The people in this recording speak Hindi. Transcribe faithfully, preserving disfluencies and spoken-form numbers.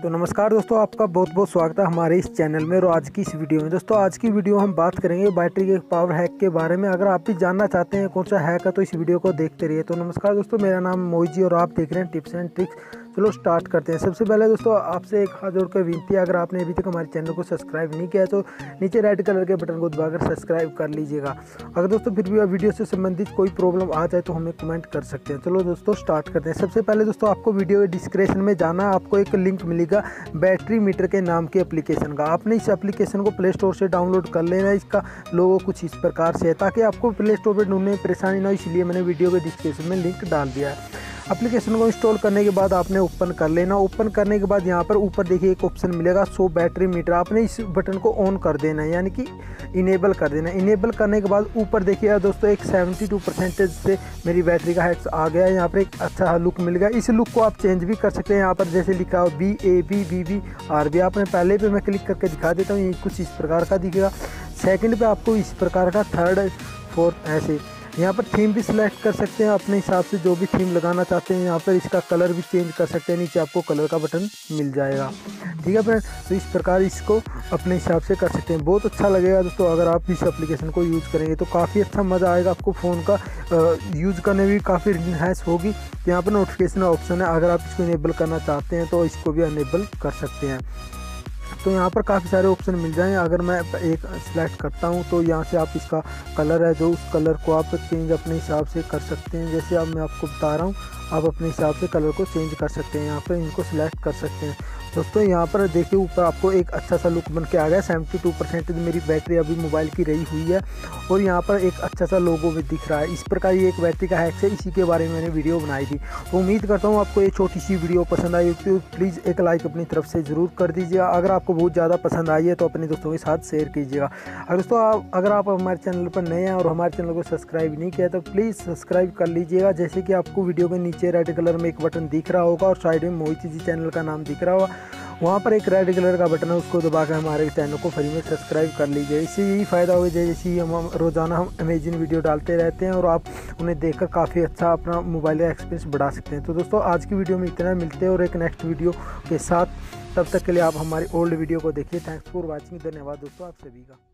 तो नमस्कार दोस्तों, आपका बहुत बहुत स्वागत है हमारे इस चैनल में। और आज की इस वीडियो में दोस्तों आज की वीडियो हम बात करेंगे बैटरी के पावर हैक के बारे में। अगर आप भी जानना चाहते हैं कौन सा हैक है तो इस वीडियो को देखते रहिए। तो नमस्कार दोस्तों, मेरा नाम मोहित जी और आप देख रहे हैं टिप्स एंड ट्रिक्स। चलो स्टार्ट करते हैं। सबसे पहले दोस्तों आपसे एक हाथ जोड़कर विनती है, अगर आपने अभी तक हमारे चैनल को सब्सक्राइब नहीं किया है तो नीचे रेड कलर के बटन को दबाकर सब्सक्राइब कर लीजिएगा। अगर दोस्तों फिर भी वीडियो से संबंधित कोई प्रॉब्लम आ जाए तो हमें कमेंट कर सकते हैं। चलो दोस्तों स्टार्ट करते हैं। सबसे पहले दोस्तों आपको वीडियो के डिस्क्रिप्शन में जाना है, आपको एक लिंक मिलेगा बैटरी मीटर के नाम के एप्लीकेशन का। आपने इस एप्लीकेशन को प्ले स्टोर से डाउनलोड कर लेना है। इसका लोगो कुछ इस प्रकार से है, ताकि आपको प्ले स्टोर पर ढूंढने में परेशानी ना हो, इसलिए मैंने वीडियो के डिस्क्रिप्शन में लिंक डाल दिया है। एप्लीकेशन को इंस्टॉल करने के बाद आपने ओपन कर लेना। ओपन करने के बाद यहाँ पर ऊपर देखिए एक ऑप्शन मिलेगा शो बैटरी मीटर। आपने इस बटन को ऑन कर देना है, यानी कि इनेबल कर देना है। इनेबल करने के बाद ऊपर देखिएगा दोस्तों एक बहत्तर परसेंटेज से मेरी बैटरी का हैक्स आ गया है। यहाँ पर एक अच्छा लुक मिल गया। इस लुक को आप चेंज भी कर सकते हैं। यहाँ पर जैसे लिखा हो B A B B B R B, आपने पहले पे मैं क्लिक करके दिखा देता हूँ। ये कुछ इस प्रकार का दिखेगा। सेकंड पे आपको इस प्रकार का, थर्ड फोर्थ ऐसे। यहाँ पर थीम भी सिलेक्ट कर सकते हैं अपने हिसाब से, जो भी थीम लगाना चाहते हैं। यहाँ पर इसका कलर भी चेंज कर सकते हैं, नीचे आपको कलर का बटन मिल जाएगा। ठीक है फ्रेंड, तो इस प्रकार इसको अपने हिसाब से कर सकते हैं। बहुत अच्छा लगेगा दोस्तों अगर आप इस एप्लीकेशन को यूज़ करेंगे तो काफ़ी अच्छा मज़ा आएगा आपको। फ़ोन का यूज़ करने में भी काफ़ी रिलैक्स होगी। यहाँ पर नोटिफिकेशन ऑप्शन है, अगर आप इसको इनेबल करना चाहते हैं तो इसको भी इनेबल कर सकते हैं। तो यहाँ पर काफ़ी सारे ऑप्शन मिल जाएंगे। अगर मैं एक सिलेक्ट करता हूँ तो यहाँ से आप इसका कलर है जो, उस कलर को आप चेंज अपने हिसाब से कर सकते हैं। जैसे अब मैं आपको बता रहा हूँ, आप अपने हिसाब से कलर को चेंज कर सकते हैं। यहाँ पर इनको सिलेक्ट कर सकते हैं दोस्तों। यहाँ पर देखिए ऊपर आपको एक अच्छा सा लुक बन के आ गया। बहत्तर परसेंट मेरी बैटरी अभी मोबाइल की रही हुई है और यहाँ पर एक अच्छा सा लोगो भी दिख रहा है। इस प्रकार ये एक बैटरी का हैक है, इसी के बारे में मैंने वीडियो बनाई थी। तो उम्मीद करता हूँ आपको ये छोटी सी वीडियो पसंद आई होगी। तो प्लीज़ एक लाइक अपनी तरफ से ज़रूर कर दीजिएगा। अगर आपको बहुत ज़्यादा पसंद आई है तो अपने दोस्तों के साथ शेयर कीजिएगा। अगर दोस्तों आप अगर आप हमारे चैनल पर नए हैं और हमारे चैनल को सब्सक्राइब नहीं किया तो प्लीज़ सब्सक्राइब कर लीजिएगा। जैसे कि आपको वीडियो के नीचे रेड कलर में एक बटन दिख रहा होगा और साइड में मोहित जी चैनल का नाम दिख रहा होगा, वहाँ पर एक रेड कलर का बटन है, उसको दबाकर हमारे चैनल को फ्री में सब्सक्राइब कर लीजिए। इससे यही फ़ायदा होगा जैसे हम रोज़ाना हम अमेजिंग वीडियो डालते रहते हैं और आप उन्हें देखकर काफ़ी अच्छा अपना मोबाइल का एक्सपीरियंस बढ़ा सकते हैं। तो दोस्तों आज की वीडियो में इतना, मिलते हैं और एक नेक्स्ट वीडियो के साथ। तब तक के लिए आप हमारी ओल्ड वीडियो को देखिए। Thanks for watching. धन्यवाद दोस्तों आप सभी का।